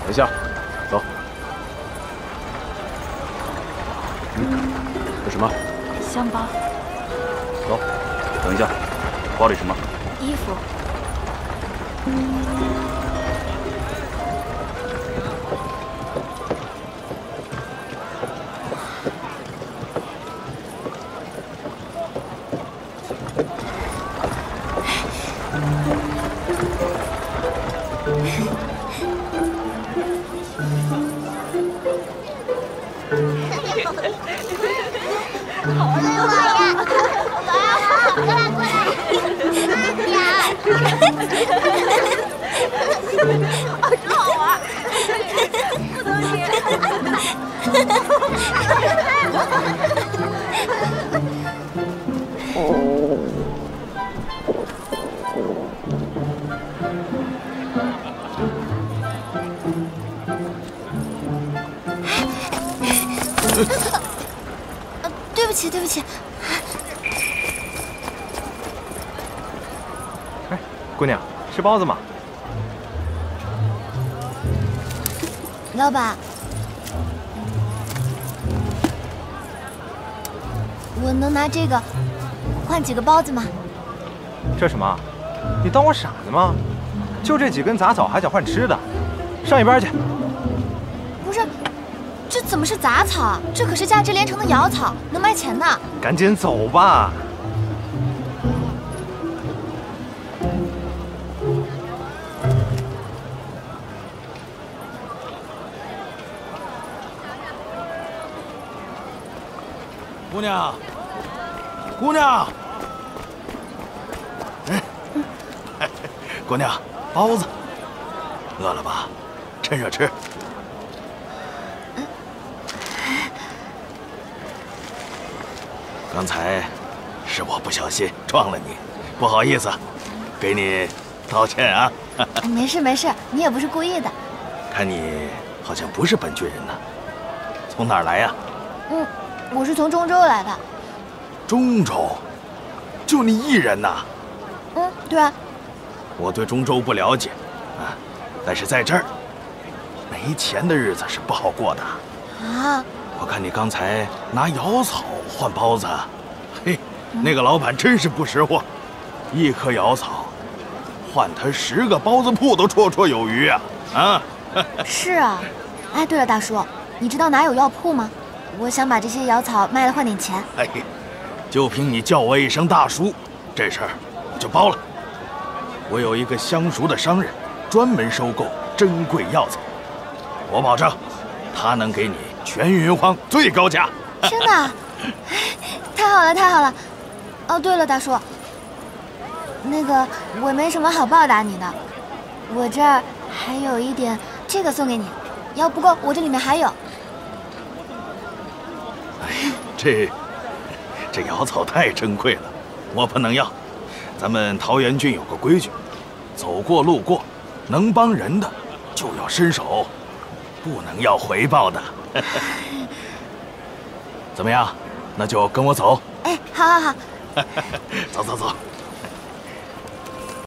等一下，走。这什么？ 香包。 走。等一下，包里什么？ 衣服。 对不起，对不起。 哎，姑娘，吃包子吗？ 老板，我能拿这个换几个包子吗？ 这什么？你当我傻子吗？就这几根杂草还想换吃的？上一边去！ 不是，这怎么是杂草啊？这可是价值连城的瑶草，能卖钱的。 赶紧走吧。 姑娘，姑娘，姑娘，包子，饿了吧？趁热吃。刚才是我不小心撞了你，不好意思，给你道歉啊。 没事没事，你也不是故意的。 看你好像不是本郡人呢，从哪儿来呀？ 我是从中州来的。 中州？就你一人呐？ 对啊。 我对中州不了解啊，但是在这儿，没钱的日子是不好过的啊。 我看你刚才拿瑶草换包子，嘿，那个老板真是不识货，一棵瑶草换他10个包子铺都绰绰有余啊！啊， 是啊。哎，对了，大叔，你知道哪有药铺吗？我想把这些瑶草卖了换点钱。 哎，就凭你叫我一声大叔，这事儿我就包了。我有一个相熟的商人，专门收购珍贵药材，我保证，他能给你全云荒最高价。 真的？太好了，太好了！哦，对了，大叔，那个我没什么好报答你的，我这儿还有一点，这个送给你，要不够我这里面还有。 这瑶草太珍贵了，我不能要。咱们桃源郡有个规矩，走过路过，能帮人的就要伸手，不能要回报的。怎么样？那就跟我走。 哎，好好好。 走走走。